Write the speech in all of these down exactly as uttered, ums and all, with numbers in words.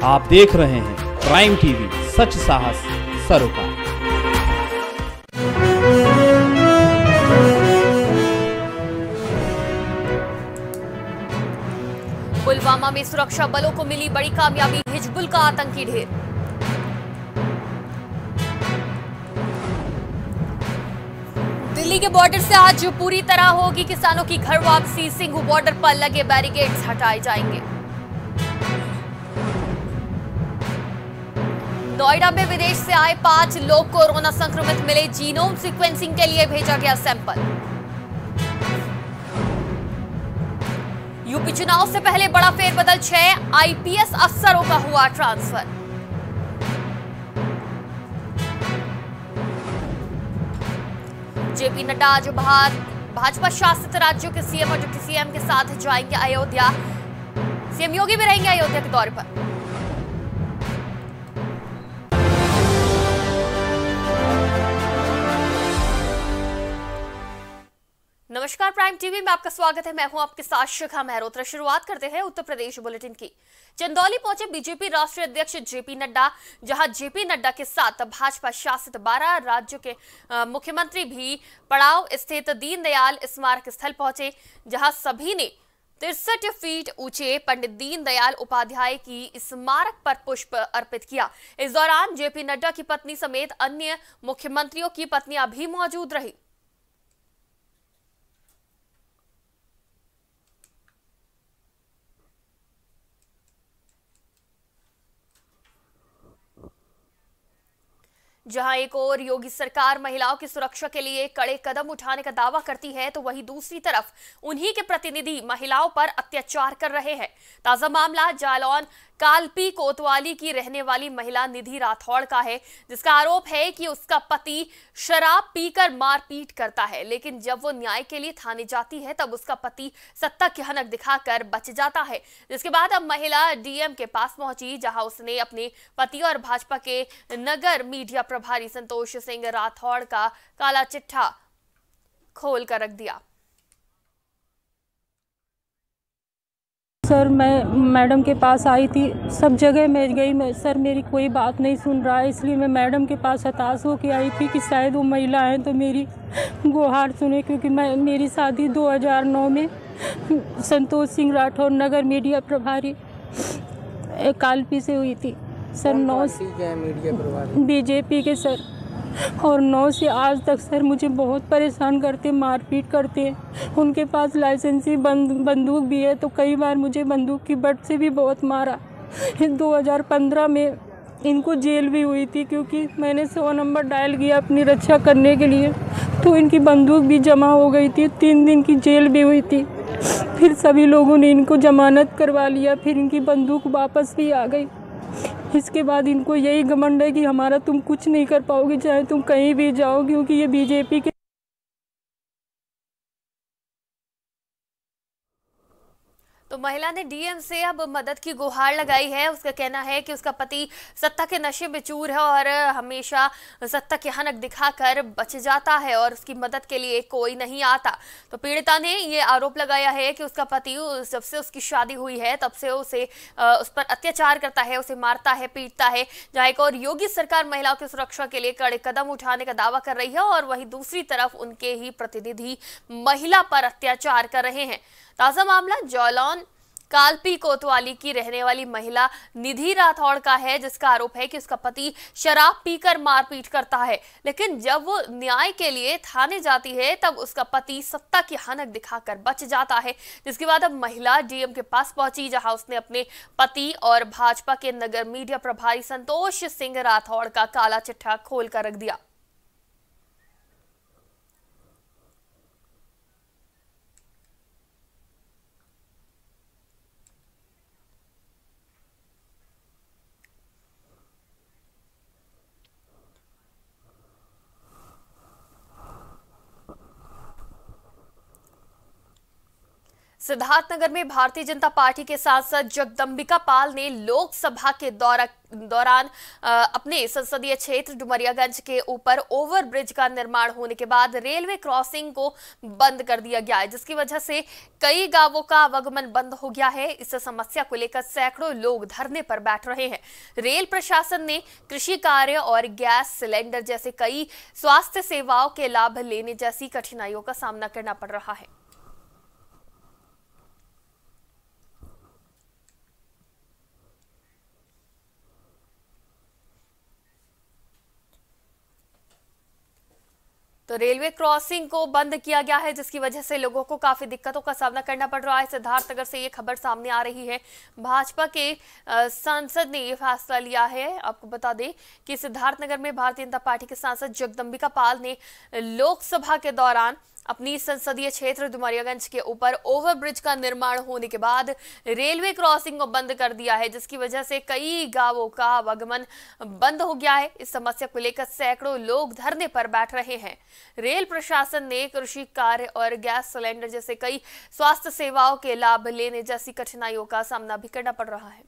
आप देख रहे हैं प्राइम टीवी, सच साहस सरोकार। पुलवामा में सुरक्षा बलों को मिली बड़ी कामयाबी, हिजबुल का आतंकी ढेर। दिल्ली के बॉर्डर से आज पूरी तरह होगी किसानों की घर वापसी, सिंघू बॉर्डर पर लगे बैरिकेड्स हटाए जाएंगे। नोएडा में विदेश से आए पांच लोग कोरोना संक्रमित मिले, जीनोम सीक्वेंसिंग के लिए भेजा गया सैंपल। यूपी चुनाव से पहले बड़ा फेरबदल, छह आईपीएस अफसरों का हुआ ट्रांसफर। जेपी नड्डा आज भाजपा शासित राज्यों के सीएम और डिप्टी सीएम के साथ जाएंगे अयोध्या। सीएम योगी भी रहेंगे अयोध्या के दौरे पर। नमस्कार, प्राइम टीवी में आपका स्वागत है। मैं हूं आपके साथ शिखा मेहरोत्रा। शुरुआत करते हैं उत्तर प्रदेश बुलेटिन की। चंदौली पहुंचे बीजेपी राष्ट्रीय अध्यक्ष जेपी नड्डा, जहां जेपी नड्डा के साथ भाजपा शासित बारह राज्यों के मुख्यमंत्री भी पड़ाव स्थित दीनदयाल स्मारक स्थल पहुंचे, जहां सभी ने तिरसठ फीट ऊंचे पंडित दीनदयाल उपाध्याय की स्मारक पर पुष्प अर्पित किया। इस दौरान जेपी नड्डा की पत्नी समेत अन्य मुख्यमंत्रियों की पत्नियां भी मौजूद रही। जहां एक ओर योगी सरकार महिलाओं की सुरक्षा के लिए कड़े कदम उठाने का दावा करती है, तो वहीं दूसरी तरफ उन्हीं के प्रतिनिधि महिलाओं पर अत्याचार कर रहे हैं। ताजा मामला जालौन कालपी कोतवाली की रहने वाली महिला निधि राठौड़ का है, जिसका आरोप है कि उसका पति शराब पीकर मारपीट करता है, लेकिन जब वो न्याय के लिए थाने जाती है तब उसका पति सत्ता की हनक दिखाकर बच जाता है। जिसके बाद अब महिला डीएम के पास पहुंची, जहां उसने अपने पति और भाजपा के नगर मीडिया प्रभारी संतोष सिंह राठौड़ का काला चिट्ठा खोल कर रख दिया। सर, मैं मैडम के पास आई थी, सब जगह मैं गई, मैं सर मेरी कोई बात नहीं सुन रहा है, इसलिए मैं मैडम के पास हताश होकर आई थी कि शायद वो महिला हैं तो मेरी गुहार सुने, क्योंकि मैं मेरी शादी दो हज़ार नौ में संतोष सिंह राठौर नगर मीडिया प्रभारी कालपी से हुई थी। सर नौ मीडिया प्रभारी बीजेपी के सर, और नौ से आज तक सर मुझे बहुत परेशान करते, मारपीट करते हैं। उनके पास लाइसेंसी बंदूक भी है, तो कई बार मुझे बंदूक की बट से भी बहुत मारा। दो हज़ार पंद्रह में इनको जेल भी हुई थी, क्योंकि मैंने सौ नंबर डायल किया अपनी रक्षा करने के लिए, तो इनकी बंदूक भी जमा हो गई थी। तीन दिन की जेल भी हुई थी। फिर सभी लोगों ने इनको जमानत करवा लिया, फिर इनकी बंदूक वापस भी आ गई। इसके बाद इनको यही घमंड है कि हमारा तुम कुछ नहीं कर पाओगे, चाहे तुम कहीं भी जाओ, क्योंकि ये बीजेपी के। तो महिला ने डीएम से अब मदद की गुहार लगाई है। उसका कहना है कि उसका पति सत्ता के नशे में चूर है और हमेशा सत्ता की हनक दिखाकर बच जाता है और उसकी मदद के लिए कोई नहीं आता। तो पीड़िता ने ये आरोप लगाया है कि उसका पति जब से उसकी शादी हुई है तब से उसे उस पर अत्याचार करता है, उसे मारता है, पीटता है। जहाँ एक और योगी सरकार महिलाओं की सुरक्षा के लिए कड़े कदम उठाने का दावा कर रही है, और वहीं दूसरी तरफ उनके ही प्रतिनिधि महिला पर अत्याचार कर रहे हैं। ताजा मामला जालौन कालपी कोतवाली की रहने वाली महिला निधि राठौड़ का है, जिसका आरोप है कि उसका पति शराब पीकर मारपीट करता है, लेकिन जब वो न्याय के लिए थाने जाती है तब उसका पति सत्ता की हनक दिखाकर बच जाता है। जिसके बाद अब महिला डीएम के पास पहुंची, जहां उसने अपने पति और भाजपा के नगर मीडिया प्रभारी संतोष सिंह राठौड़ का काला चिट्ठा खोल कर रख दिया। सिद्धार्थनगर में भारतीय जनता पार्टी के सांसद जगदम्बिका पाल ने लोकसभा के दौरा दौरान अपने संसदीय क्षेत्र डुमरियागंज के ऊपर ओवरब्रिज का निर्माण होने के बाद रेलवे क्रॉसिंग को बंद कर दिया गया है, जिसकी वजह से कई गांवों का आवागमन बंद हो गया है। इस समस्या को लेकर सैकड़ों लोग धरने पर बैठ रहे हैं। रेल प्रशासन ने कृषि कार्य और गैस सिलेंडर जैसे कई स्वास्थ्य सेवाओं के लाभ लेने जैसी कठिनाइयों का सामना करना पड़ रहा है। तो रेलवे क्रॉसिंग को बंद किया गया है, जिसकी वजह से लोगों को काफी दिक्कतों का सामना करना पड़ रहा है। सिद्धार्थनगर से ये खबर सामने आ रही है। भाजपा के सांसद ने ये फैसला लिया है। आपको बता दें कि सिद्धार्थनगर में भारतीय जनता पार्टी के सांसद जगदम्बिका पाल ने लोकसभा के दौरान अपनी संसदीय क्षेत्र डुमरियागंज के ऊपर ओवरब्रिज का निर्माण होने के बाद रेलवे क्रॉसिंग को बंद कर दिया है, जिसकी वजह से कई गांवों का आवागमन बंद हो गया है। इस समस्या को लेकर सैकड़ों लोग धरने पर बैठ रहे हैं। रेल प्रशासन ने कृषि कार्य और गैस सिलेंडर जैसे कई स्वास्थ्य सेवाओं के लाभ लेने जैसी कठिनाइयों का सामना भी करना पड़ रहा है।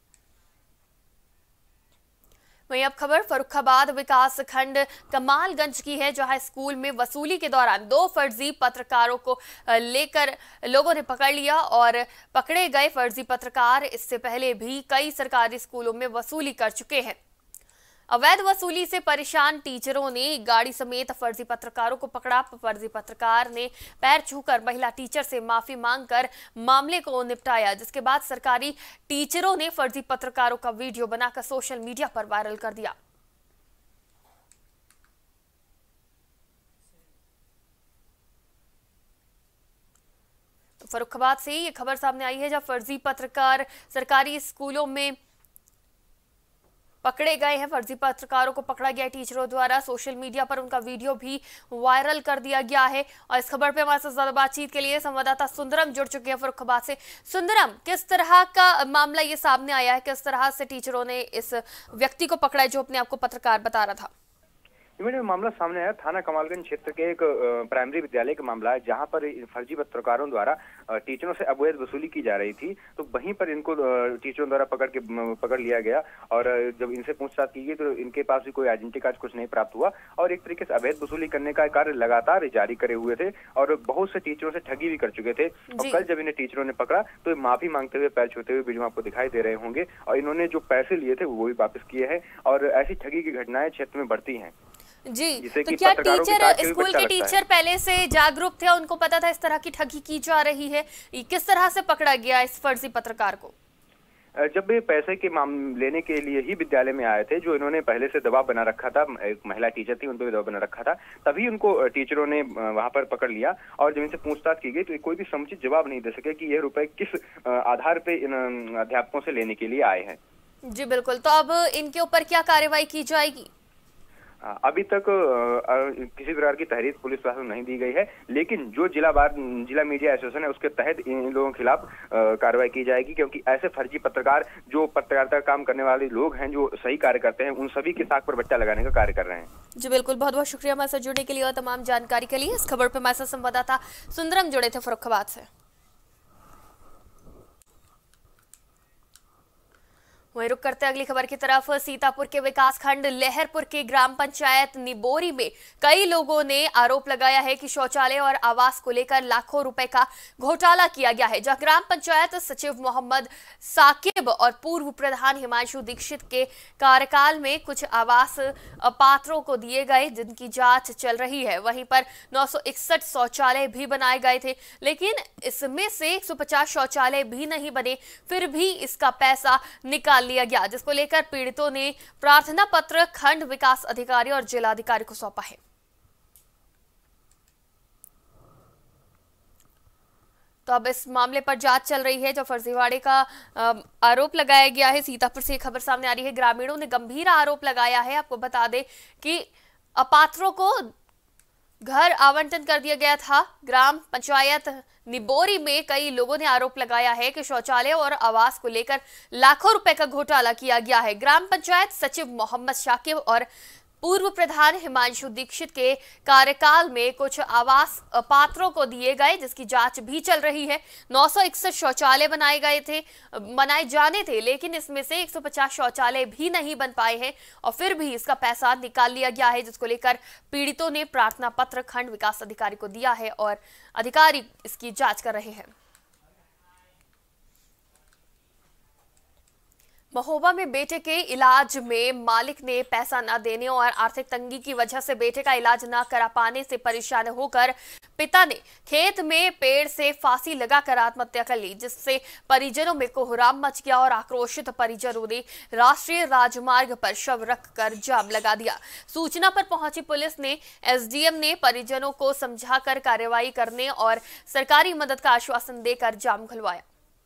वहीं अब खबर फर्रुखाबाद विकास खंड कमालगंज की है, जहां स्कूल में वसूली के दौरान दो फर्जी पत्रकारों को लेकर लोगों ने पकड़ लिया और पकड़े गए फर्जी पत्रकार इससे पहले भी कई सरकारी स्कूलों में वसूली कर चुके हैं। अवैध वसूली से परेशान टीचरों ने गाड़ी समेत फर्जी पत्रकारों को पकड़ा। फर्जी पत्रकार ने पैर छूकर महिला टीचर से माफी मांगकर मामले को निपटाया, जिसके बाद सरकारी टीचरों ने फर्जी पत्रकारों का वीडियो बनाकर सोशल मीडिया पर वायरल कर दिया। तो फर्रुखाबाद से ये खबर सामने आई है, जब फर्जी पत्रकार सरकारी स्कूलों में पकड़े गए हैं। फर्जी पत्रकारों को पकड़ा गया टीचरों द्वारा। सोशल मीडिया पर उनका वीडियो भी वायरल कर दिया गया है। और इस खबर पे हमारे साथ ज्यादा बातचीत के लिए संवाददाता सुंदरम जुड़ चुके हैं फर्रुखाबाद से। सुंदरम, किस तरह का मामला ये सामने आया है, किस तरह से टीचरों ने इस व्यक्ति को पकड़ा है जो अपने आप को पत्रकार बता रहा था? मैडम, मामला सामने आया थाना कमालगंज क्षेत्र के एक प्राइमरी विद्यालय का मामला है, जहां पर फर्जी पत्रकारों द्वारा टीचरों से अवैध वसूली की जा रही थी। तो वहीं पर इनको टीचरों द्वारा पकड़ के पकड़ लिया गया और जब इनसे पूछताछ की गई तो इनके पास भी कोई आइडेंटिटी कार्ड कुछ नहीं प्राप्त हुआ और एक तरीके से अवैध वसूली करने का कार्य लगातार जारी करे हुए थे और बहुत से टीचरों से ठगी भी कर चुके थे। और कल जब इन्हें टीचरों ने पकड़ा तो माफी मांगते हुए पैर छूते हुए वीडियो आपको दिखाई दे रहे होंगे और इन्होंने जो पैसे लिए थे वो भी वापस किए हैं और ऐसी ठगी की घटनाएं क्षेत्र में बढ़ती हैं। जी, तो क्या टीचर स्कूल के टीचर पहले से जागरूक थे, उनको पता था इस तरह की ठगी की जा रही है? किस तरह से पकड़ा गया इस फर्जी पत्रकार को? जब वे पैसे के मामले लेने के लिए ही विद्यालय में आए थे, जो इन्होंने पहले से दबाव बना रखा था, एक महिला टीचर थी उन पर दबाव बना रखा था, तभी उनको टीचरों ने वहां पर पकड़ लिया और जब इनसे पूछताछ की गई तो कोई भी समुचित जवाब नहीं दे सके कि ये रुपए किस आधार पे इन अध्यापकों से लेने के लिए आए हैं। जी बिल्कुल, तो अब इनके ऊपर क्या कार्रवाई की जाएगी? अभी तक किसी प्रकार की तहरीर पुलिस प्रशासन नहीं दी गई है, लेकिन जो जिला बार जिला मीडिया एसोसिएशन है उसके तहत इन लोगों के खिलाफ कार्रवाई की जाएगी, क्योंकि ऐसे फर्जी पत्रकार जो पत्रकारिता का काम करने वाले लोग हैं, जो सही कार्य करते हैं, उन सभी के साथ पर बट्टा लगाने का कार्य कर रहे हैं। जी बिल्कुल, बहुत बहुत शुक्रिया हमारे साथ जुड़ने के लिए और तमाम जानकारी के लिए। इस खबर पर हमारे साथ संवाददाता सुंदरम जुड़े थे फर्रुखाबाद से। वहीं रुक करते अगली खबर की तरफ। सीतापुर के विकासखंड लहरपुर के ग्राम पंचायत निबोरी में कई लोगों ने आरोप लगाया है कि शौचालय और आवास को लेकर लाखों रुपए का घोटाला किया गया है, जहां ग्राम पंचायत सचिव मोहम्मद साकिब और पूर्व प्रधान हिमांशु दीक्षित के कार्यकाल में कुछ आवास पात्रों को दिए गए, जिनकी जांच चल रही है। वहीं पर नौ सौ इकसठ शौचालय भी बनाए गए थे, लेकिन इसमें से एक सौ पचास शौचालय भी नहीं बने, फिर भी इसका पैसा निकाल लिया गया, जिसको लेकर पीड़ितों ने प्रार्थना पत्र खंड विकास अधिकारी और जिलाधिकारी को सौंपा है। तो अब इस मामले पर जांच चल रही है, जो फर्जीवाड़े का आरोप लगाया गया है। सीतापुर से खबर सामने आ रही है, ग्रामीणों ने गंभीर आरोप लगाया है। आपको बता दें कि अपात्रों को घर आवंटन कर दिया गया था। ग्राम पंचायत निबोरी में कई लोगों ने आरोप लगाया है कि शौचालय और आवास को लेकर लाखों रुपए का घोटाला किया गया है। ग्राम पंचायत सचिव मोहम्मद शाकिब और पूर्व प्रधान हिमांशु दीक्षित के कार्यकाल में कुछ आवास पात्रों को दिए गए, जिसकी जांच भी चल रही है। नौ सौ इकसठ शौचालय बनाए गए थे बनाए जाने थे, लेकिन इसमें से एक सौ पचास शौचालय भी नहीं बन पाए हैं और फिर भी इसका पैसा निकाल लिया गया है, जिसको लेकर पीड़ितों ने प्रार्थना पत्र खंड विकास अधिकारी को दिया है और अधिकारी इसकी जांच कर रहे हैं। महोबा में बेटे के इलाज में मालिक ने पैसा न देने और आर्थिक तंगी की वजह से बेटे का इलाज न करा पाने से परेशान होकर पिता ने खेत में पेड़ से फांसी लगाकर आत्महत्या कर ली, जिससे परिजनों में कोहराम मच गया और आक्रोशित परिजनों ने राष्ट्रीय राजमार्ग पर शव रखकर जाम लगा दिया। सूचना पर पहुंची पुलिस ने एसडीएम ने परिजनों को समझाकर कार्रवाई करने और सरकारी मदद का आश्वासन देकर जाम खुलवाया।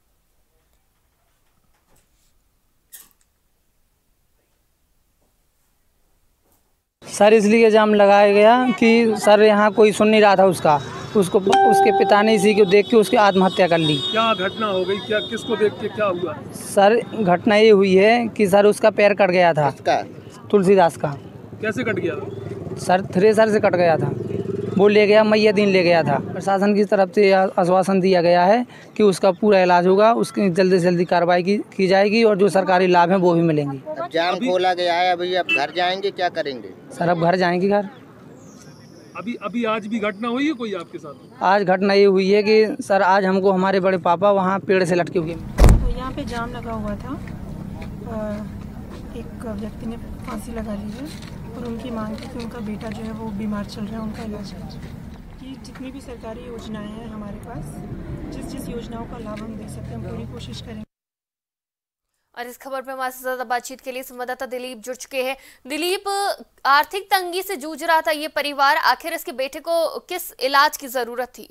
सर इसलिए जाम लगाया गया कि सर यहाँ कोई सुन नहीं रहा था उसका उसको उसके पिता ने इसी को देख के उसकी आत्महत्या कर ली। क्या घटना हो गई, क्या किसको देख के क्या हुआ? सर घटना ये हुई है कि सर उसका पैर कट गया था। तुलसीदास का। कैसे कट गया था? सर थ्रेसर से कट गया था, वो ले गया मैया दिन ले गया था। प्रशासन की तरफ से आश्वासन दिया गया है कि उसका पूरा इलाज होगा, उसकी जल्दी से जल्दी कार्रवाई की, की जाएगी और जो सरकारी लाभ हैं वो भी मिलेंगे। अब जाम खोला गया है, अभी अब घर जाएंगे, क्या करेंगे? सर अब घर जाएंगे घर। अभी अभी आज भी घटना हुई है कोई आपके साथ? आज घटना ये हुई है कि सर आज हमको हमारे बड़े पापा वहाँ पेड़ से लटके हुए, तो यहाँ पे जाम लगा हुआ था और एक व्यक्ति ने फांसी लगा ली है और उनकी मांग थी कि उनका बेटा जो है वो बीमार चल रहा है, उनका इलाज है। कि जितनी भी सरकारी योजनाएं हैं हमारे पास, जिस जिस योजनाओं का लाभ हम दे सकते हैं हम पूरी कोशिश करेंगे। और इस खबर पर हमारे साथ ज्यादा बातचीत के लिए संवाददाता दिलीप जुड़ चुके हैं। दिलीप, आर्थिक तंगी से जूझ रहा था ये परिवार, आखिर इसके बेटे को किस इलाज की जरूरत थी?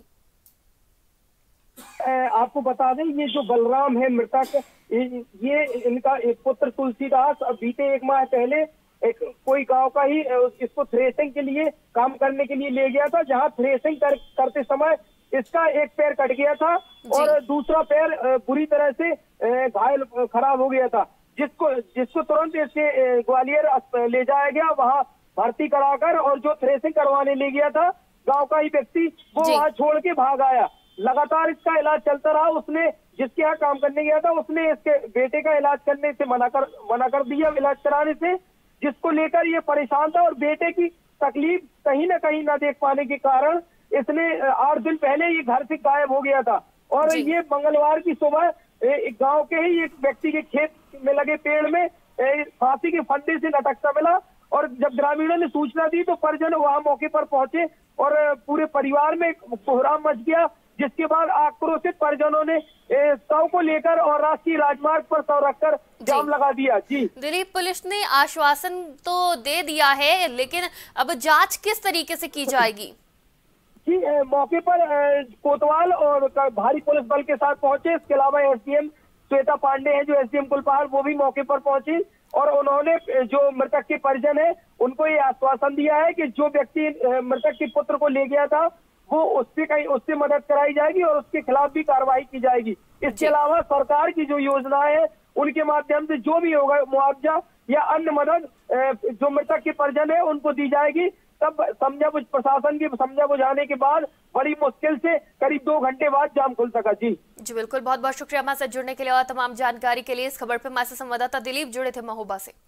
आपको बता दें, ये जो बलराम है मृतक, ये इनका एक पुत्र तुलसीदास अब बीते एक माह पहले एक कोई गांव का ही इसको थ्रेसिंग के लिए काम करने के लिए ले गया था, जहां थ्रेसिंग कर, करते समय इसका एक पैर कट गया था और दूसरा पैर बुरी तरह से घायल खराब हो गया था, जिसको जिसको तुरंत इसके ग्वालियर ले जाया गया, वहां भर्ती कराकर, और जो थ्रेसिंग करवाने ले गया था गांव का ही व्यक्ति वो वहां छोड़ के भाग आया। लगातार इसका इलाज चलता रहा। उसने जिसके यहाँ काम करने गया था उसने इसके बेटे का इलाज करने से मना कर मना कर दिया, इलाज कराने से, जिसको लेकर ये परेशान था और बेटे की तकलीफ कहीं ना कहीं ना देख पाने के कारण इसने आठ दिन पहले ये घर से गायब हो गया था। और ये मंगलवार की सुबह एक गांव के ही एक व्यक्ति के खेत में लगे पेड़ में फांसी के फंदे से लटकता मिला और जब ग्रामीणों ने सूचना दी तो परिजन वहां मौके पर पहुंचे और पूरे परिवार में कोहराम मच गया, जिसके बाद आक्रोशित परिजनों ने शव को लेकर और राष्ट्रीय राजमार्ग पर शव रखकर जाम लगा दिया। जी दिलीप, पुलिस ने आश्वासन तो दे दिया है, लेकिन अब जांच किस तरीके से की जाएगी? जी मौके पर कोतवाल और भारी पुलिस बल के साथ पहुंचे। इसके अलावा एसडीएम श्वेता पांडे हैं जो एसडीएम कुलपहाड़, वो भी मौके पर पहुंची और उन्होंने जो मृतक के परिजन है उनको ये आश्वासन दिया है कि जो व्यक्ति मृतक के पुत्र को ले गया था वो उससे कहीं उससे मदद कराई जाएगी और उसके खिलाफ भी कार्रवाई की जाएगी। इसके अलावा सरकार की जो योजनाएं है उनके माध्यम से जो भी होगा मुआवजा या अन्य मदद जो मृतक के परिजन है उनको दी जाएगी। तब समझा बुझ प्रशासन की समझा बुझाने के बाद बड़ी मुश्किल से करीब दो घंटे बाद जाम खुल सका। जी जी बिल्कुल, बहुत बहुत शुक्रिया हमारे साथ जुड़ने के लिए और तमाम जानकारी के लिए। इस खबर पर हमारे संवाददाता दिलीप जुड़े थे महोबा से।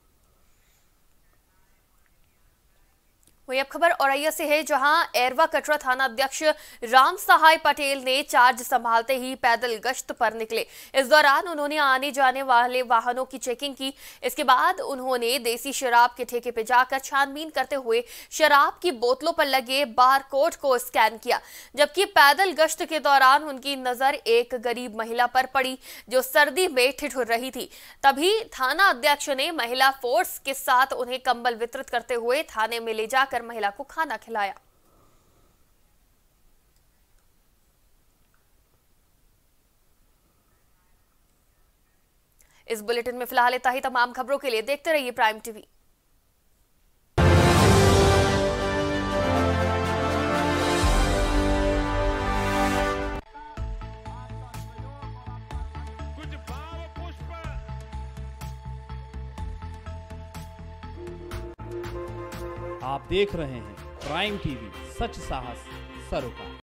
वही अब खबर औरैया से है, जहां एरवा कटरा थाना अध्यक्ष राम सहाय पटेल ने चार्ज संभालते ही पैदल गश्त पर निकले। इस दौरान उन्होंने आने जाने वाले वाहनों की चेकिंग की। इसके बाद उन्होंने देसी शराब के ठेके पे जाकर छानबीन करते हुए शराब की बोतलों पर लगे बार कोड को स्कैन किया, जबकि पैदल गश्त के दौरान उनकी नजर एक गरीब महिला पर पड़ी जो सर्दी में ठिठुर रही थी। तभी थाना अध्यक्ष ने महिला फोर्स के साथ उन्हें कंबल वितरित करते हुए थाने में ले जाकर महिला को खाना खिलाया। इस बुलेटिन में फिलहाल इतना ही। तमाम खबरों के लिए देखते रहिए प्राइम टीवी। कुछ भाव पुष्प आप देख रहे हैं प्राइम टीवी, सच साहस सरोकार।